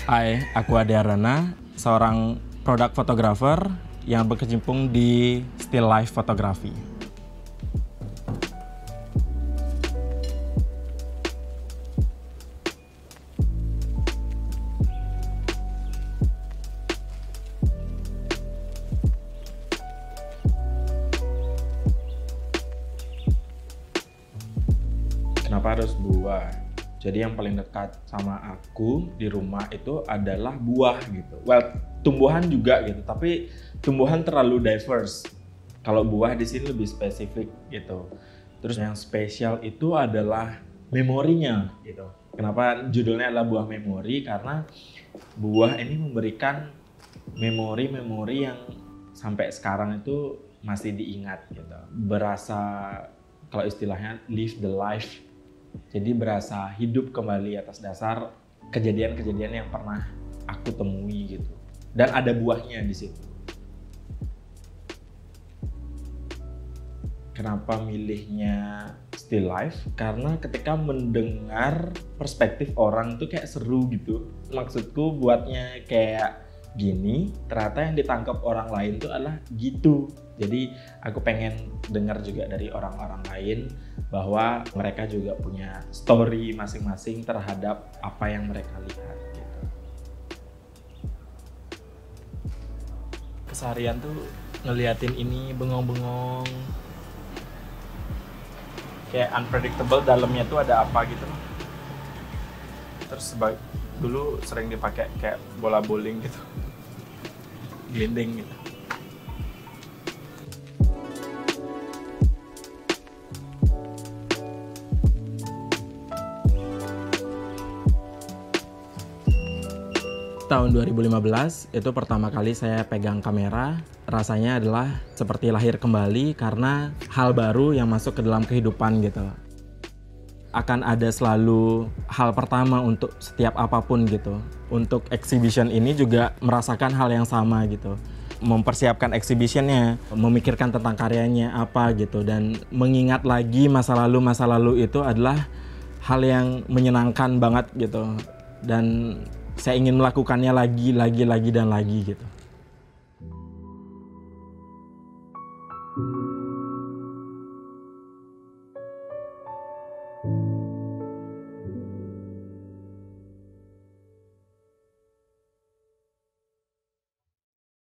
Hai, aku Ade Arana, seorang produk fotografer yang berkecimpung di still life fotografi. Kenapa harus buah? Jadi yang paling dekat sama aku di rumah itu adalah buah gitu. Well, tumbuhan juga gitu, tapi tumbuhan terlalu diverse. Kalau buah di sini lebih spesifik gitu. Terus yang spesial itu adalah memorinya gitu. Kenapa judulnya adalah buah memori? Karena buah ini memberikan memori-memori yang sampai sekarang itu masih diingat gitu. Berasa, kalau istilahnya live the life. Jadi berasa hidup kembali atas dasar kejadian-kejadian yang pernah aku temui gitu. Dan ada buahnya di situ. Kenapa milihnya still life? Karena ketika mendengar perspektif orang tuh kayak seru gitu. Maksudku buatnya kayak gini, ternyata yang ditangkap orang lain tuh adalah gitu. Jadi aku pengen dengar juga dari orang-orang lain bahwa mereka juga punya story masing-masing terhadap apa yang mereka lihat gitu. Keseharian tuh ngeliatin ini bengong-bengong, kayak unpredictable, dalamnya tuh ada apa gitu. Terus dulu sering dipakai kayak bola bowling gitu, gelinding gitu. Tahun 2015 itu pertama kali saya pegang kamera. Rasanya adalah seperti lahir kembali karena hal baru yang masuk ke dalam kehidupan gitu. Akan ada selalu hal pertama untuk setiap apapun gitu. Untuk exhibition ini juga merasakan hal yang sama gitu. Mempersiapkan exhibitionnya, memikirkan tentang karyanya apa gitu, dan mengingat lagi masa lalu itu adalah hal yang menyenangkan banget gitu. Dan saya ingin melakukannya lagi dan lagi gitu.